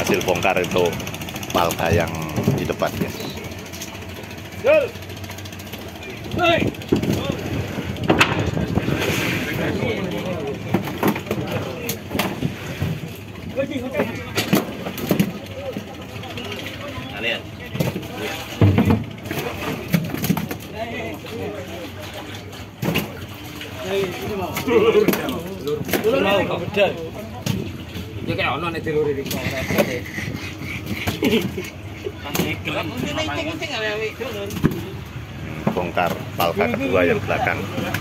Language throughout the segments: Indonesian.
hasil bongkar itu palka yang di depan, guys. Lihat. Bongkar palka kedua yang belakang.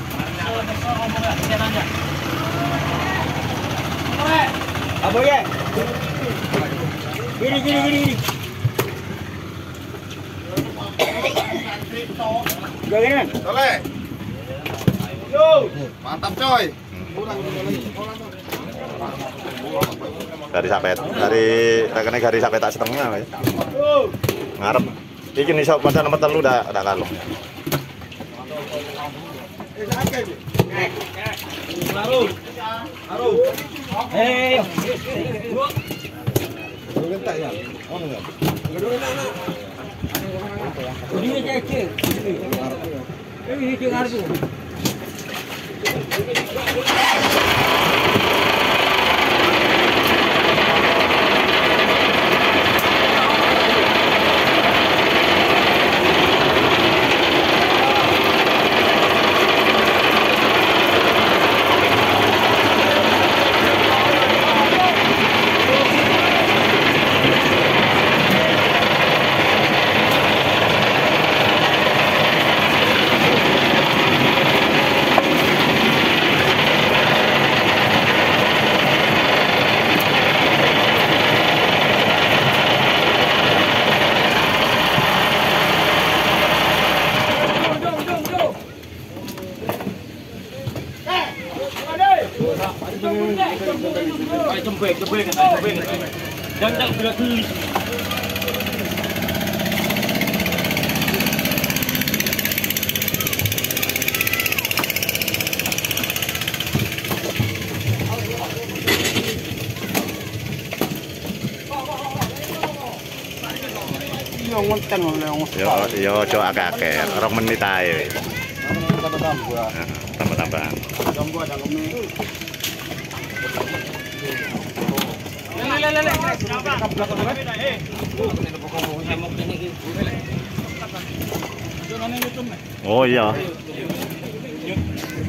Apa ya? Gini. Gini. Soleh. Yo, mantap coy. Dari sampai dari rekennya dari sampai tak setengah, guys. Ngarep. Iki nih sok pada nomor telu udah kalung. Yo coba agak-agak, 2 menit aja. Tambah-tambahan. Oh iya.